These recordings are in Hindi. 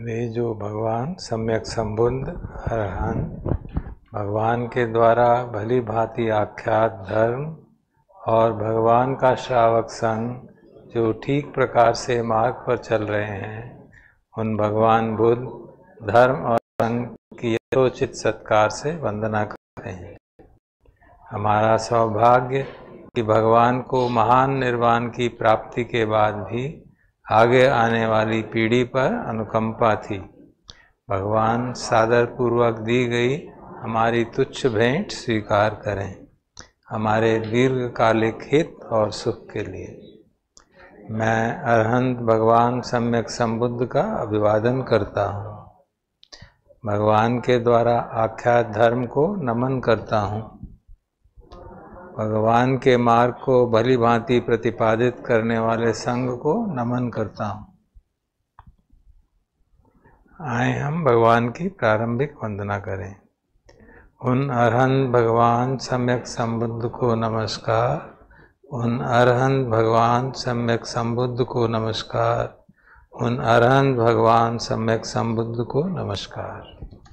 वे जो भगवान सम्यक संबुद्ध अरहंत, भगवान के द्वारा भली भांति आख्यात धर्म और भगवान का श्रावक संघ जो ठीक प्रकार से मार्ग पर चल रहे हैं, उन भगवान बुद्ध धर्म और संघ की यथोचित सत्कार से वंदना करते हैं। हमारा सौभाग्य कि भगवान को महान निर्वाण की प्राप्ति के बाद भी आगे आने वाली पीढ़ी पर अनुकंपा थी। भगवान सादर पूर्वक दी गई हमारी तुच्छ भेंट स्वीकार करें, हमारे दीर्घकालिक हित और सुख के लिए। मैं अरहंत भगवान सम्यक संबुद्ध का अभिवादन करता हूँ। भगवान के द्वारा आख्यात धर्म को नमन करता हूँ। भगवान के मार्ग को भली भांति प्रतिपादित करने वाले संघ को नमन करता हूँ। आए हम भगवान की प्रारंभिक वंदना करें। उन अरहंत भगवान सम्यक संबुद्ध को नमस्कार। उन अरहंत भगवान सम्यक संबुद्ध को नमस्कार। उन अरहंत भगवान सम्यक संबुद्ध को नमस्कार।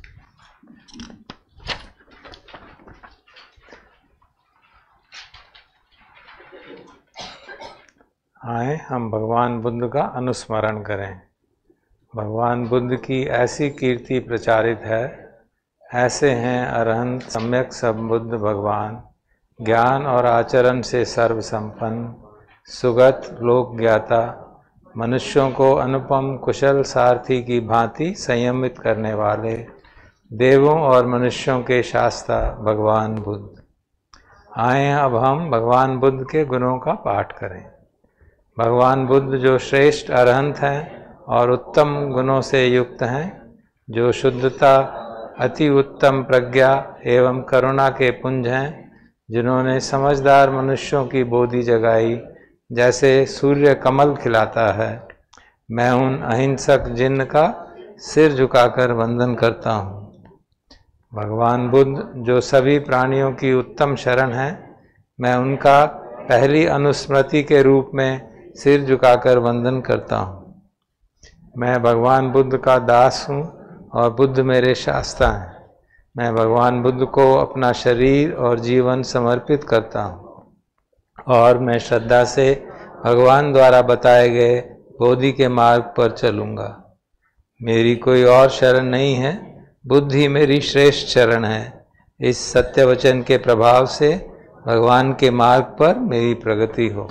आए हम भगवान बुद्ध का अनुस्मरण करें। भगवान बुद्ध की ऐसी कीर्ति प्रचारित है, ऐसे हैं अरहंत सम्यक संबुद्ध भगवान, ज्ञान और आचरण से सर्व संपन्न, सुगत लोक ज्ञाता, मनुष्यों को अनुपम कुशल सारथी की भांति संयमित करने वाले, देवों और मनुष्यों के शास्ता भगवान बुद्ध। आए अब हम भगवान बुद्ध के गुणों का पाठ करें। भगवान बुद्ध जो श्रेष्ठ अरहंत हैं और उत्तम गुणों से युक्त हैं, जो शुद्धता, अति उत्तम प्रज्ञा एवं करुणा के पुंज हैं, जिन्होंने समझदार मनुष्यों की बोधि जगाई, जैसे सूर्य कमल खिलाता है, मैं उन अहिंसक जिन्न का सिर झुकाकर वंदन करता हूँ। भगवान बुद्ध जो सभी प्राणियों की उत्तम शरण है, मैं उनका पहली अनुस्मृति के रूप में सिर झुकाकर वंदन करता हूँ। मैं भगवान बुद्ध का दास हूँ और बुद्ध मेरे शास्ता हैं। मैं भगवान बुद्ध को अपना शरीर और जीवन समर्पित करता हूँ और मैं श्रद्धा से भगवान द्वारा बताए गए बोधि के मार्ग पर चलूँगा। मेरी कोई और शरण नहीं है, बुद्ध ही मेरी श्रेष्ठ शरण है। इस सत्य वचन के प्रभाव से भगवान के मार्ग पर मेरी प्रगति हो।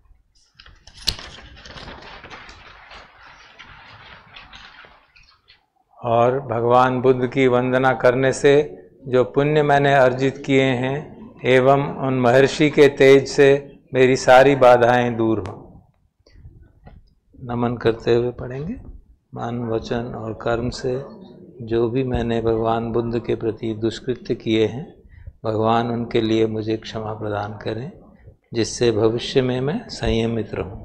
और भगवान बुद्ध की वंदना करने से जो पुण्य मैंने अर्जित किए हैं एवं उन महर्षि के तेज से मेरी सारी बाधाएं दूर हों। नमन करते हुए पढ़ेंगे। मन, वचन और कर्म से जो भी मैंने भगवान बुद्ध के प्रति दुष्कृत्य किए हैं, भगवान उनके लिए मुझे क्षमा प्रदान करें, जिससे भविष्य में मैं संयमित रहूं।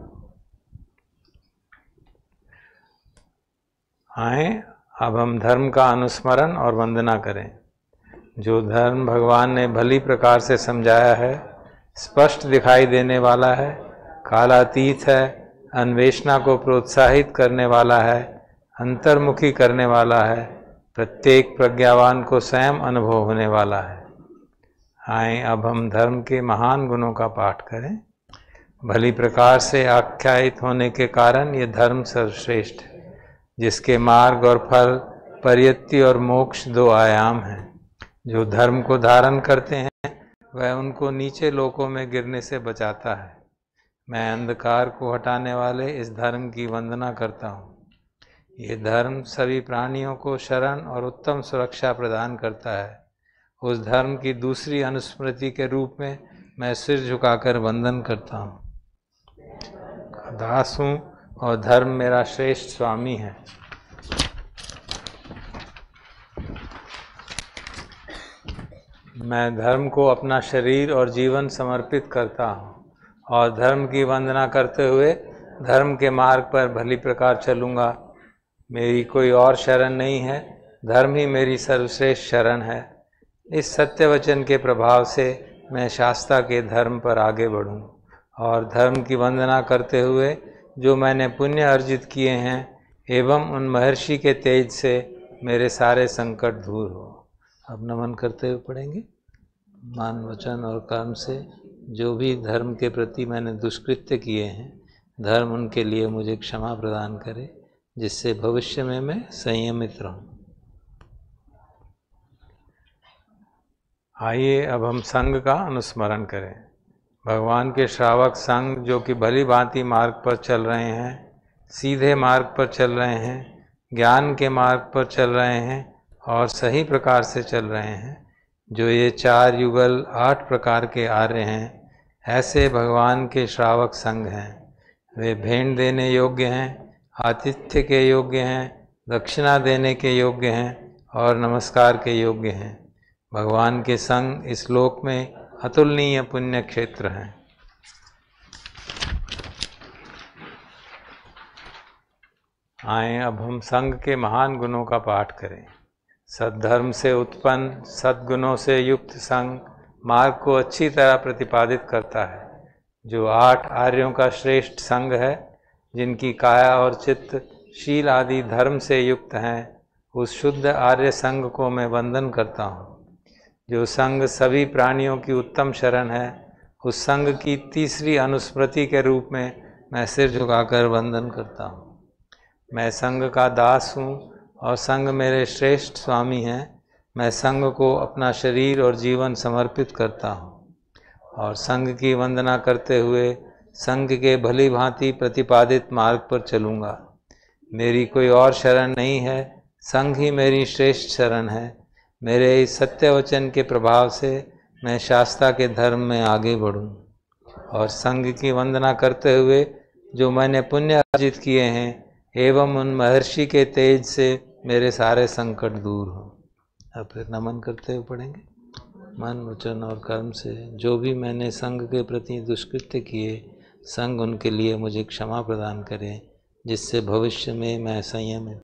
आए अब हम धर्म का अनुस्मरण और वंदना करें। जो धर्म भगवान ने भली प्रकार से समझाया है, स्पष्ट दिखाई देने वाला है, कालातीत है, अन्वेषणा को प्रोत्साहित करने वाला है, अंतर्मुखी करने वाला है, प्रत्येक प्रज्ञावान को स्वयं अनुभव होने वाला है। आए अब हम धर्म के महान गुणों का पाठ करें। भली प्रकार से आख्यायित होने के कारण ये धर्म सर्वश्रेष्ठ है, जिसके मार्ग और फल परियत्ति और मोक्ष दो आयाम हैं। जो धर्म को धारण करते हैं वह उनको नीचे लोकों में गिरने से बचाता है। मैं अंधकार को हटाने वाले इस धर्म की वंदना करता हूँ। ये धर्म सभी प्राणियों को शरण और उत्तम सुरक्षा प्रदान करता है। उस धर्म की दूसरी अनुस्मृति के रूप में मैं सिर झुकाकर वंदन करता हूँ। दास हूँ और धर्म मेरा श्रेष्ठ स्वामी है। मैं धर्म को अपना शरीर और जीवन समर्पित करता हूँ और धर्म की वंदना करते हुए धर्म के मार्ग पर भली प्रकार चलूँगा। मेरी कोई और शरण नहीं है, धर्म ही मेरी सर्वश्रेष्ठ शरण है। इस सत्य वचन के प्रभाव से मैं शास्त्रा के धर्म पर आगे बढ़ूँ और धर्म की वंदना करते हुए जो मैंने पुण्य अर्जित किए हैं एवं उन महर्षि के तेज से मेरे सारे संकट दूर हो। अब नमन करते हुए पढ़ेंगे। मान वचन और कर्म से जो भी धर्म के प्रति मैंने दुष्कृत्य किए हैं, धर्म उनके लिए मुझे क्षमा प्रदान करे, जिससे भविष्य में मैं संयमित रहूं। आइए अब हम संघ का अनुस्मरण करें। भगवान के श्रावक संघ जो कि भली भांति मार्ग पर चल रहे हैं, सीधे मार्ग पर चल रहे हैं, ज्ञान के मार्ग पर चल रहे हैं और सही प्रकार से चल रहे हैं, जो ये 4 युगल 8 प्रकार के आर्य हैं, ऐसे भगवान के श्रावक संघ हैं। वे भेंट देने योग्य हैं, आतिथ्य के योग्य हैं, दक्षिणा देने के योग्य हैं और नमस्कार के योग्य हैं। भगवान के संघ इस लोक में अतुलनीय पुण्य क्षेत्र हैं। आए अब हम संघ के महान गुणों का पाठ करें। सद्धर्म से उत्पन्न सद्गुणों से युक्त संघ मार्ग को अच्छी तरह प्रतिपादित करता है। जो 8 आर्यों का श्रेष्ठ संघ है, जिनकी काया और चित्त शील आदि धर्म से युक्त हैं, उस शुद्ध आर्य संघ को मैं वंदन करता हूँ। जो संघ सभी प्राणियों की उत्तम शरण है, उस संघ की तीसरी अनुस्मृति के रूप में मैं सिर झुकाकर वंदन करता हूँ। मैं संघ का दास हूँ और संघ मेरे श्रेष्ठ स्वामी हैं। मैं संघ को अपना शरीर और जीवन समर्पित करता हूँ और संघ की वंदना करते हुए संघ के भली भांति प्रतिपादित मार्ग पर चलूँगा। मेरी कोई और शरण नहीं है, संघ ही मेरी श्रेष्ठ शरण है। मेरे इस सत्य वचन के प्रभाव से मैं शास्त्रा के धर्म में आगे बढ़ूँ और संघ की वंदना करते हुए जो मैंने पुण्य अर्जित किए हैं, एवं उन महर्षि के तेज से मेरे सारे संकट दूर हो। अब फिर नमन करते हुए पढ़ेंगे। मन वचन और कर्म से जो भी मैंने संघ के प्रति दुष्कृत्य किए, संघ उनके लिए मुझे क्षमा प्रदान करे, जिससे भविष्य में मैं संयमित